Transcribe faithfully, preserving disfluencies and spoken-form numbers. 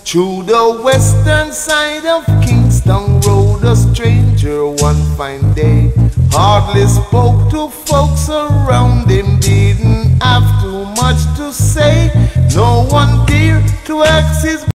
Through the western side of Kingston rode a stranger one fine day. Hardly spoke to folks around him, didn't have too much to say. No one dared to ask his